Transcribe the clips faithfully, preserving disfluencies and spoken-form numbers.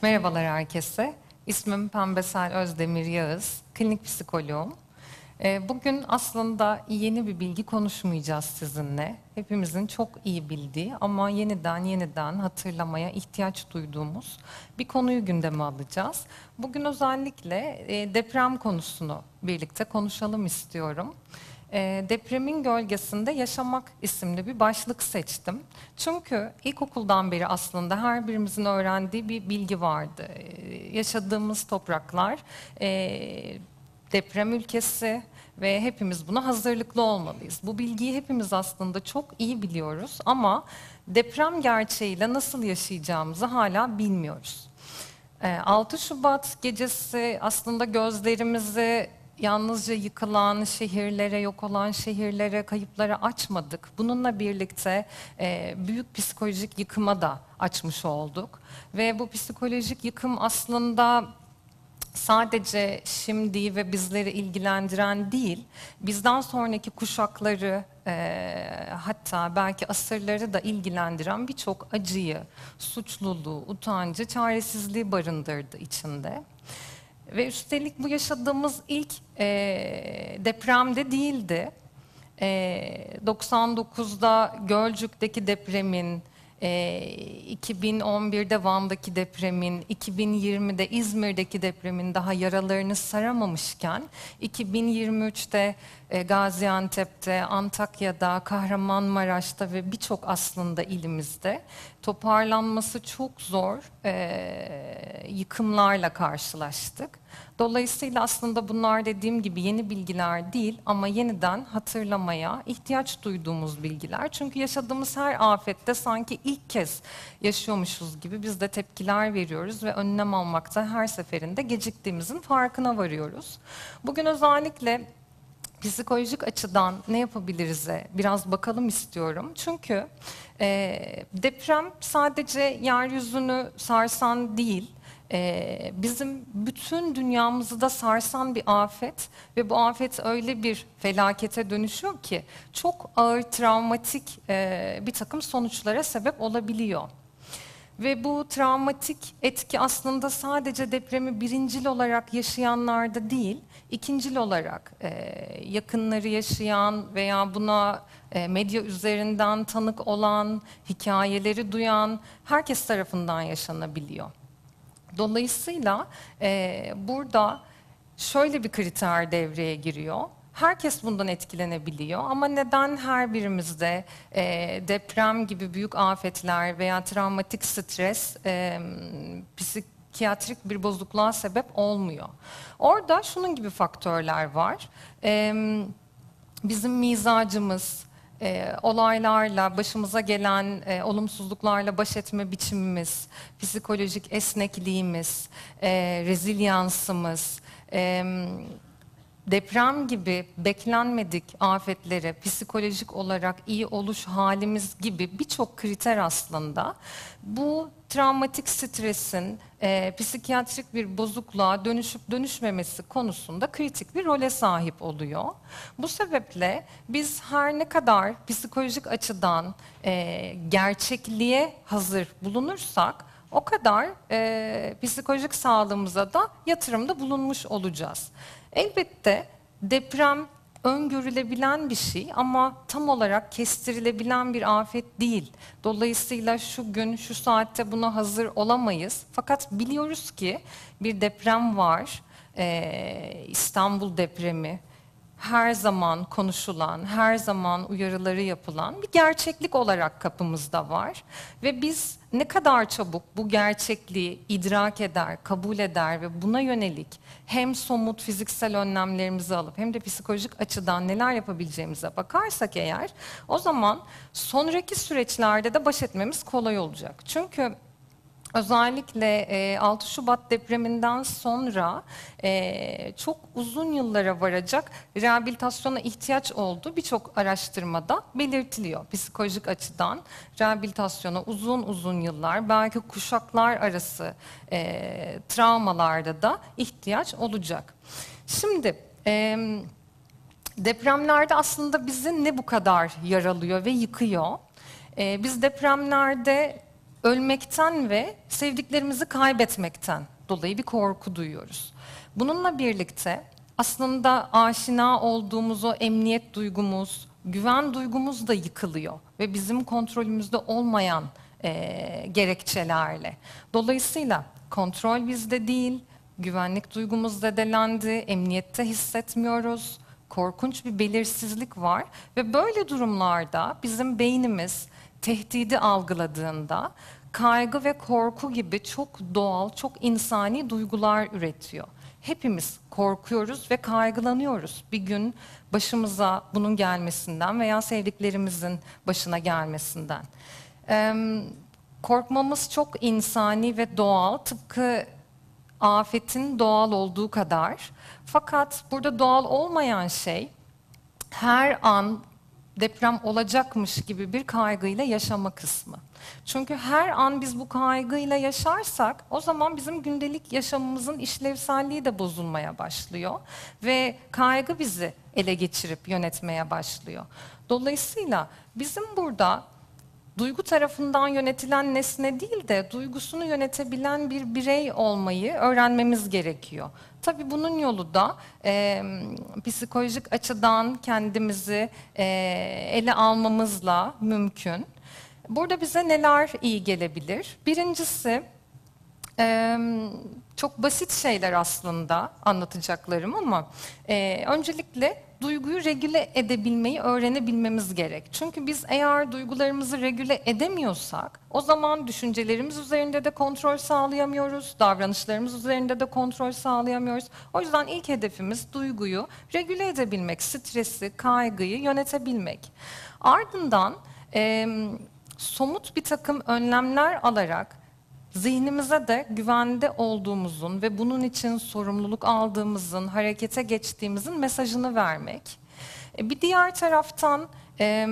Merhabalar herkese. İsmim Pembesel Özdemir Yağız. Klinik psikoloğum. Ee, Bugün aslında yeni bir bilgi konuşmayacağız sizinle. Hepimizin çok iyi bildiği ama yeniden yeniden hatırlamaya ihtiyaç duyduğumuz bir konuyu gündeme alacağız. Bugün özellikle e, deprem konusunu birlikte konuşalım istiyorum. E, depremin gölgesinde yaşamak isimli bir başlık seçtim. Çünkü ilkokuldan beri aslında her birimizin öğrendiği bir bilgi vardı. E, yaşadığımız topraklar e, deprem ülkesi ve hepimiz buna hazırlıklı olmalıyız. Bu bilgiyi hepimiz aslında çok iyi biliyoruz ama deprem gerçeğiyle nasıl yaşayacağımızı hala bilmiyoruz. Ee, altı Şubat gecesi aslında gözlerimizi yalnızca yıkılan şehirlere, yok olan şehirlere, kayıplara açmadık. Bununla birlikte e, büyük psikolojik yıkıma da açmış olduk. Ve bu psikolojik yıkım aslında sadece şimdi ve bizleri ilgilendiren değil, bizden sonraki kuşakları, e, hatta belki asırları da ilgilendiren birçok acıyı, suçluluğu, utancı, çaresizliği barındırdı içinde. Ve üstelik bu yaşadığımız ilk e, depremde değildi. E, doksan dokuzda Gölcük'teki depremin, e, iki bin on birde Van'daki depremin, iki bin yirmide İzmir'deki depremin daha yaralarını saramamışken, iki bin yirmi üçte e, Gaziantep'te, Antakya'da, Kahramanmaraş'ta ve birçok aslında ilimizde toparlanması çok zor e, yıkımlarla karşılaştık. Dolayısıyla aslında bunlar dediğim gibi yeni bilgiler değil ama yeniden hatırlamaya ihtiyaç duyduğumuz bilgiler. Çünkü yaşadığımız her afette sanki ilk kez yaşıyormuşuz gibi biz de tepkiler veriyoruz ve önlem almakta her seferinde geciktiğimizin farkına varıyoruz. Bugün özellikle psikolojik açıdan ne yapabiliriz'e biraz bakalım istiyorum. Çünkü e, deprem sadece yeryüzünü sarsan değil, e, bizim bütün dünyamızı da sarsan bir afet ve bu afet öyle bir felakete dönüşüyor ki çok ağır travmatik e, bir takım sonuçlara sebep olabiliyor. Ve bu travmatik etki aslında sadece depremi birincil olarak yaşayanlarda değil, ikincil olarak e, yakınları yaşayan veya buna e, medya üzerinden tanık olan, hikayeleri duyan herkes tarafından yaşanabiliyor. Dolayısıyla e, burada şöyle bir kriter devreye giriyor. Herkes bundan etkilenebiliyor ama neden her birimizde e, deprem gibi büyük afetler veya travmatik stres e, psikiyatrik bir bozukluğa sebep olmuyor? Orada şunun gibi faktörler var. E, bizim mizacımız, e, olaylarla, başımıza gelen e, olumsuzluklarla baş etme biçimimiz, psikolojik esnekliğimiz, e, rezilyansımız, e, deprem gibi beklenmedik afetlere psikolojik olarak iyi oluş halimiz gibi birçok kriter aslında bu travmatik stresin e, psikiyatrik bir bozukluğa dönüşüp dönüşmemesi konusunda kritik bir role sahip oluyor. Bu sebeple biz her ne kadar psikolojik açıdan e, gerçekliğe hazır bulunursak o kadar e, psikolojik sağlığımıza da yatırımda bulunmuş olacağız. Elbette deprem öngörülebilen bir şey ama tam olarak kestirilebilen bir afet değil. Dolayısıyla şu gün, şu saatte buna hazır olamayız. Fakat biliyoruz ki bir deprem var, ee, İstanbul depremi. Her zaman konuşulan, her zaman uyarıları yapılan bir gerçeklik olarak kapımızda var. Ve biz ne kadar çabuk bu gerçekliği idrak eder, kabul eder ve buna yönelik hem somut fiziksel önlemlerimizi alıp hem de psikolojik açıdan neler yapabileceğimize bakarsak eğer, o zaman sonraki süreçlerde de baş etmemiz kolay olacak. Çünkü özellikle e, altı Şubat depreminden sonra e, çok uzun yıllara varacak rehabilitasyona ihtiyaç olduğu birçok araştırmada belirtiliyor. Psikolojik açıdan rehabilitasyona uzun uzun yıllar, belki kuşaklar arası e, travmalarda da ihtiyaç olacak. Şimdi e, depremlerde aslında bizi ne bu kadar yaralıyor ve yıkıyor? E, biz depremlerde ölmekten ve sevdiklerimizi kaybetmekten dolayı bir korku duyuyoruz. Bununla birlikte aslında aşina olduğumuz o emniyet duygumuz, güven duygumuz da yıkılıyor ve bizim kontrolümüzde olmayan e, gerekçelerle. Dolayısıyla kontrol bizde değil, güvenlik duygumuz zedelendi, emniyette hissetmiyoruz, korkunç bir belirsizlik var ve böyle durumlarda bizim beynimiz tehdidi algıladığında kaygı ve korku gibi çok doğal, çok insani duygular üretiyor. Hepimiz korkuyoruz ve kaygılanıyoruz bir gün başımıza bunun gelmesinden veya sevdiklerimizin başına gelmesinden. Ee, korkmamız çok insani ve doğal, tıpkı afetin doğal olduğu kadar. Fakat burada doğal olmayan şey her an deprem olacakmış gibi bir kaygıyla yaşama kısmı. Çünkü her an biz bu kaygıyla yaşarsak o zaman bizim gündelik yaşamımızın işlevselliği de bozulmaya başlıyor ve kaygı bizi ele geçirip yönetmeye başlıyor. Dolayısıyla bizim burada duygu tarafından yönetilen nesne değil de duygusunu yönetebilen bir birey olmayı öğrenmemiz gerekiyor. Tabii bunun yolu da e, psikolojik açıdan kendimizi e, ele almamızla mümkün. Burada bize neler iyi gelebilir? Birincisi, e, çok basit şeyler aslında anlatacaklarım ama e, öncelikle duyguyu regüle edebilmeyi öğrenebilmemiz gerek. Çünkü biz eğer duygularımızı regüle edemiyorsak o zaman düşüncelerimiz üzerinde de kontrol sağlayamıyoruz, davranışlarımız üzerinde de kontrol sağlayamıyoruz. O yüzden ilk hedefimiz duyguyu regüle edebilmek, stresi, kaygıyı yönetebilmek. Ardından e, somut bir takım önlemler alarak zihnimize de güvende olduğumuzun ve bunun için sorumluluk aldığımızın, harekete geçtiğimizin mesajını vermek. Bir diğer taraftan e,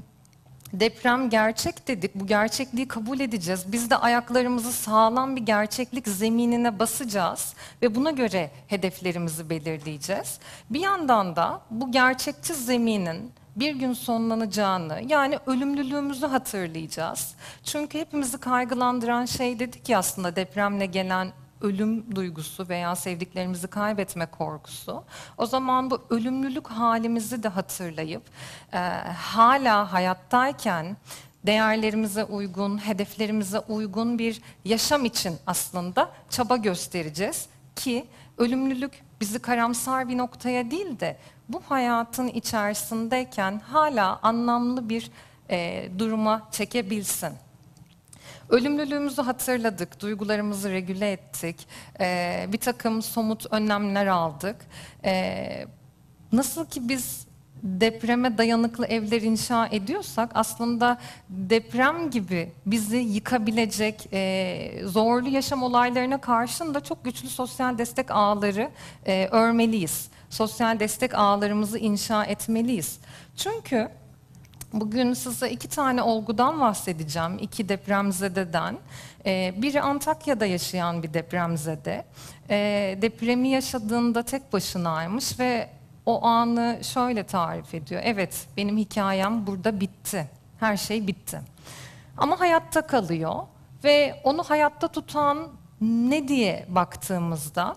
deprem gerçek dedik, bu gerçekliği kabul edeceğiz. Biz de ayaklarımızı sağlam bir gerçeklik zeminine basacağız ve buna göre hedeflerimizi belirleyeceğiz. Bir yandan da bu gerçekçi zeminin bir gün sonlanacağını, yani ölümlülüğümüzü hatırlayacağız. Çünkü hepimizi kaygılandıran şey dedik ya aslında depremle gelen ölüm duygusu veya sevdiklerimizi kaybetme korkusu. O zaman bu ölümlülük halimizi de hatırlayıp e, hala hayattayken değerlerimize uygun, hedeflerimize uygun bir yaşam için aslında çaba göstereceğiz ki ölümlülük bizi karamsar bir noktaya değil de bu hayatın içerisindeyken hala anlamlı bir e, duruma çekebilsin. Ölümlülüğümüzü hatırladık, duygularımızı regüle ettik, e, bir takım somut önlemler aldık. E, nasıl ki biz depreme dayanıklı evler inşa ediyorsak aslında deprem gibi bizi yıkabilecek e, zorlu yaşam olaylarına karşın da çok güçlü sosyal destek ağları e, örmeliyiz. Sosyal destek ağlarımızı inşa etmeliyiz. Çünkü bugün size iki tane olgudan bahsedeceğim, iki depremzededen. Ee, biri Antakya'da yaşayan bir depremzede. Ee, depremi yaşadığında tek başınaymış ve o anı şöyle tarif ediyor. Evet, benim hikayem burada bitti. Her şey bitti. Ama hayatta kalıyor ve onu hayatta tutan ne diye baktığımızda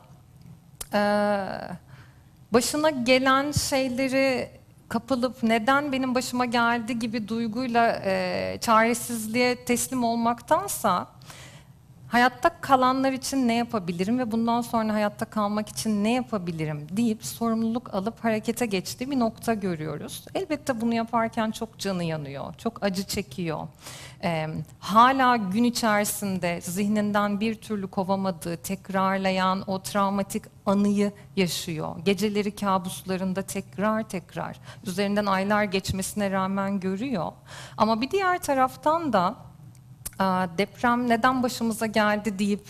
Ee, başına gelen şeyleri kapılıp neden benim başıma geldi gibi duyguyla e, çaresizliğe teslim olmaktansa hayatta kalanlar için ne yapabilirim ve bundan sonra hayatta kalmak için ne yapabilirim deyip sorumluluk alıp harekete geçtiği bir nokta görüyoruz. Elbette bunu yaparken çok canı yanıyor, çok acı çekiyor. Ee, hala gün içerisinde zihninden bir türlü kovamadığı, tekrarlayan o travmatik anıyı yaşıyor. Geceleri kabuslarında tekrar tekrar, üzerinden aylar geçmesine rağmen görüyor. Ama bir diğer taraftan da deprem neden başımıza geldi deyip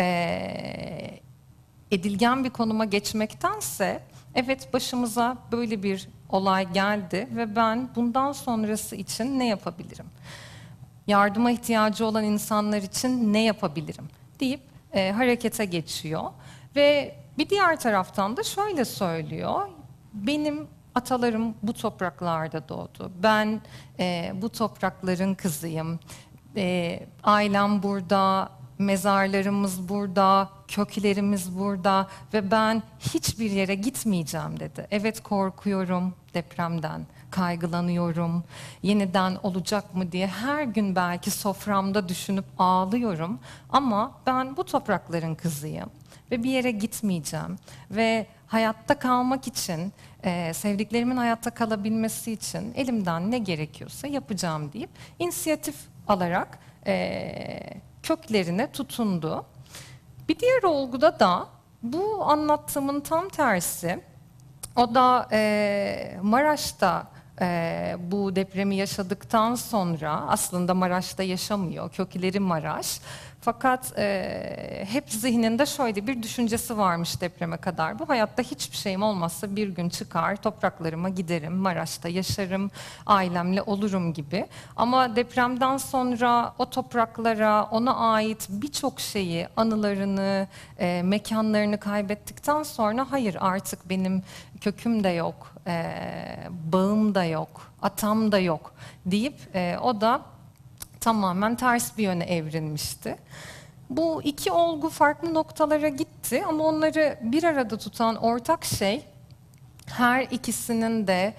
e, edilgen bir konuma geçmektense evet başımıza böyle bir olay geldi ve ben bundan sonrası için ne yapabilirim? Yardıma ihtiyacı olan insanlar için ne yapabilirim deyip e, harekete geçiyor ve bir diğer taraftan da şöyle söylüyor: benim atalarım bu topraklarda doğdu, ben e, bu toprakların kızıyım. e, ailem burada, mezarlarımız burada, köklerimiz burada ve ben hiçbir yere gitmeyeceğim dedi. Evet, korkuyorum depremden, kaygılanıyorum, yeniden olacak mı diye her gün belki soframda düşünüp ağlıyorum ama ben bu toprakların kızıyım ve bir yere gitmeyeceğim ve hayatta kalmak için, e, sevdiklerimin hayatta kalabilmesi için elimden ne gerekiyorsa yapacağım deyip inisiyatif alarak e, köklerine tutundu. Bir diğer olguda da bu anlattığımın tam tersi. O da e, Maraş'ta e, bu depremi yaşadıktan sonra, aslında Maraş'ta yaşamıyor, kökleri Maraş. Fakat e, hep zihninde şöyle bir düşüncesi varmış depreme kadar. Bu hayatta hiçbir şeyim olmazsa bir gün çıkar, topraklarıma giderim, Maraş'ta yaşarım, ailemle olurum gibi. Ama depremden sonra o topraklara, ona ait birçok şeyi, anılarını, e, mekanlarını kaybettikten sonra hayır, artık benim köküm de yok, e, bağım da yok, atam da yok deyip e, o da tamamen ters bir yöne evrilmişti. Bu iki olgu farklı noktalara gitti ama onları bir arada tutan ortak şey, her ikisinin de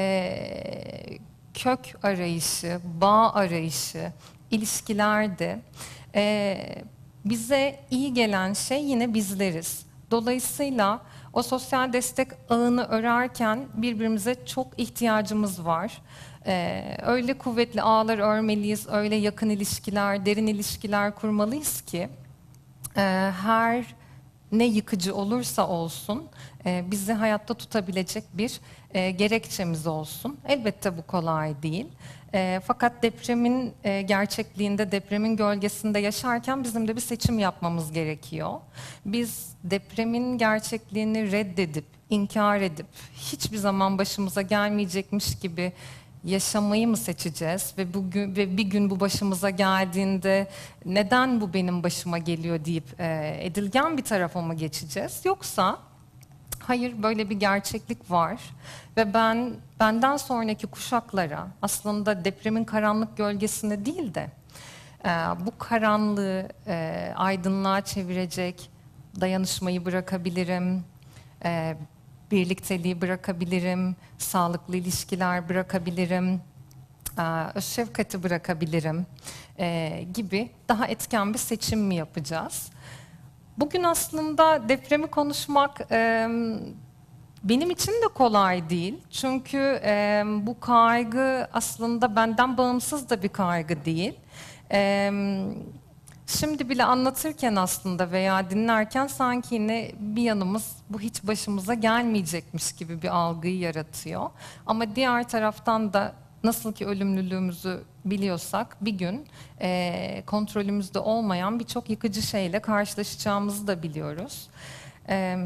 e, kök arayışı, bağ arayışı, ilişkilerdi. E, bize iyi gelen şey yine bizleriz. Dolayısıyla o sosyal destek ağını örerken birbirimize çok ihtiyacımız var. Ee, öyle kuvvetli ağlar örmeliyiz, öyle yakın ilişkiler, derin ilişkiler kurmalıyız ki e, her ne yıkıcı olursa olsun e, bizi hayatta tutabilecek bir e, gerekçemiz olsun. Elbette bu kolay değil. E, fakat depremin e, gerçekliğinde, depremin gölgesinde yaşarken bizim de bir seçim yapmamız gerekiyor. Biz depremin gerçekliğini reddedip, inkar edip, hiçbir zaman başımıza gelmeyecekmiş gibi yaşamayı mı seçeceğiz ve bugün ve bir gün bu başımıza geldiğinde neden bu benim başıma geliyor deyip e, edilgen bir tarafa mı geçeceğiz? Yoksa hayır, böyle bir gerçeklik var ve ben benden sonraki kuşaklara aslında depremin karanlık gölgesini değil de e, bu karanlığı e, aydınlığa çevirecek dayanışmayı bırakabilirim. E, birlikteliği bırakabilirim, sağlıklı ilişkiler bırakabilirim, öz şefkati bırakabilirim e, gibi daha etken bir seçim mi yapacağız? Bugün aslında depremi konuşmak e, benim için de kolay değil. Çünkü e, bu kaygı aslında benden bağımsız da bir kaygı değil. E, Şimdi bile anlatırken aslında veya dinlerken sanki yine bir yanımız bu hiç başımıza gelmeyecekmiş gibi bir algıyı yaratıyor. Ama diğer taraftan da nasıl ki ölümlülüğümüzü biliyorsak bir gün e, kontrolümüzde olmayan birçok yıkıcı şeyle karşılaşacağımızı da biliyoruz. E,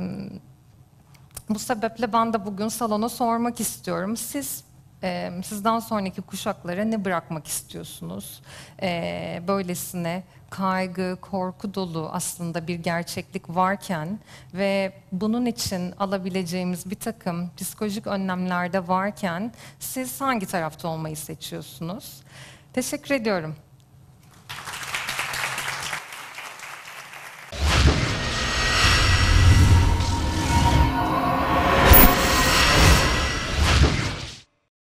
bu sebeple ben de bugün salona sormak istiyorum. Siz e, sizden sonraki kuşaklara ne bırakmak istiyorsunuz? E, böylesine kaygı, korku dolu aslında bir gerçeklik varken ve bunun için alabileceğimiz bir takım psikolojik önlemler de varken siz hangi tarafta olmayı seçiyorsunuz? Teşekkür ediyorum.